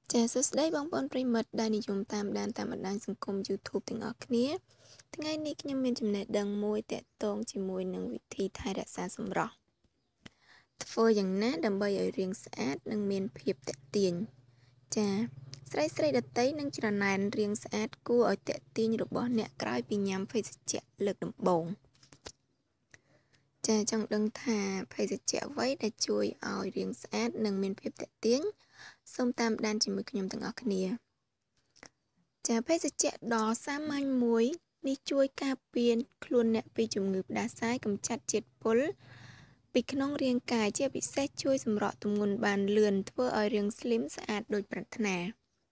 ចាសួស្តីបងប្អូនប្រិមិត្តដែលនិយមតាមដានតាមបណ្ដាញសង្គម YouTube ទាំងអស់គ្នាថ្ងៃនេះខ្ញុំមានចំណេះដឹងមួយទាក់ទងជាមួយនឹងវិធីថែរក្សាសម្រស់ធ្វើយ៉ាងណាដើម្បីឲ្យរាងស្អាតនិងមានភាពទាក់ទាញចាស្រីដតីនឹងច្រណែនរាងស្អាតគួរឲ្យទាក់ទាញរបស់អ្នកក្រោយពីញ៉ាំភេសជ្ជៈលើកដំបូងចាចង់ដឹងថាភេសជ្ជៈអ្វីដែលជួយឲ្យរាងស្អាតនិងមានភាពទាក់ទាញសូមតាមដានជាមួយខ្ញុំទាំងអស់គ្នាចាភេសជ្ជៈដ៏សាមញ្ញមួយនេះជួយការពារខ្លួនអ្នកពីជំងឺផ្ដាសាយកម្ចាត់ជាតិពុលពីក្នុងរាងកាយជាពិសេសជួយសម្រកទម្ងន់បានលឿនធ្វើឲ្យរាងស្លីមស្អាតដូចប្រាថ្នា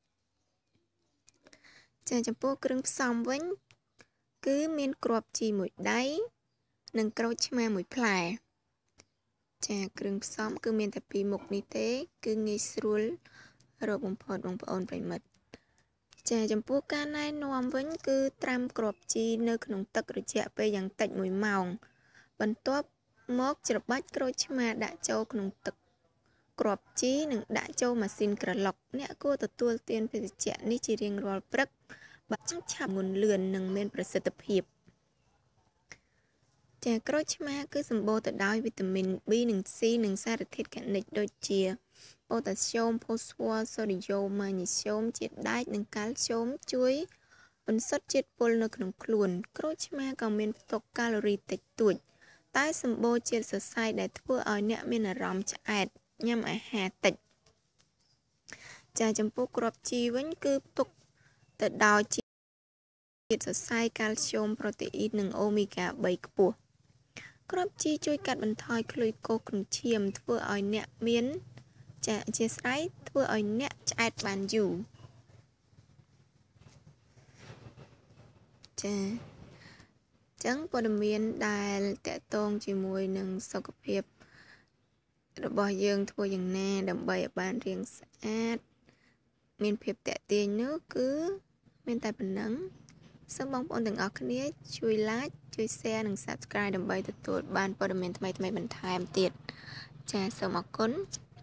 ចាចំពោះគ្រឿងផ្សំវិញគឺមានគ្រាប់ជីមួយដៃនិងក្រូចឆ្មាមួយផ្លែចាគ្រឿងផ្សំគឺមានតែពីរមុខនេះទេគឺងាយស្រួលរកបំផុតបងប្អូនប្រិមិត្តចាចំពោះការណែនាំវិញគឺត្រាំគ្រាប់ជីនៅក្នុងទឹករយៈពេលយ៉ាងតិច1ម៉ោងបន្ទាប់មកច្របាច់ក្រូចឆ្មាដាក់ចូលក្នុងទឹកគ្រាប់ជីនិងដាក់ចូលម៉ាស៊ីនក្រឡុកអ្នកគួរទទួលទានភេសជ្ជៈនេះជារៀងរាល់ព្រឹកបើចង់ឆាប់ងន់លឿននិងមានប្រសិទ្ធភាពចាក្រូចឆ្មាគឺសម្បូរទៅដោយវីតាមីន B និង C និងសារធាតុគណិកដូចជាប៉ូតាស្យូម ផូស្វ័រ សូឌីយ៉ូម ម៉ាញ៉េស្យូម ជាតិដែកនិងកាល់ស្យូមជួយបន្សុទ្ធជាតិពុលនៅក្នុងខ្លួនក្រូចឆ្មាក៏មានផ្ទុកកាឡូរីតិចតួចតែសម្បូរជាតិសរសៃដែលធ្វើឲ្យអ្នកមានអារម្មណ៍ឆ្អែតញ៉ាំអាហារតិចចាចំពោះគ្រាប់ជីវិញគឺផ្ទុកទៅដោយជាតិសរសៃកាល់ស្យូមប្រូតេអ៊ីននិងអូមេហ្គា 3 ខ្ពស់គ្រាប់ជីជួយកាត់បន្ថយក្លូយកូសក្នុងឈាមធ្វើឲ្យអ្នកមានចាអធិស្ឋានធ្វើឲ្យអ្នកឆ្អែតបានយូរចាចឹងព័ត៌មានដែលតកតងជាមួយនឹងសុខភាពរបស់យើងធ្វើយ៉ាងណាដើម្បីឲ្យបានរាងស្អាតមានភាពទាក់ទាញនោះគឺមានតែប៉ុណ្ណឹងសូមបងប្អូនទាំងអស់គ្នាជួយ like ជួយ share និង subscribe ដើម្បីទទួលបានព័ត៌មានថ្មីៗបន្ថែមទៀតចាសូមអរគុណ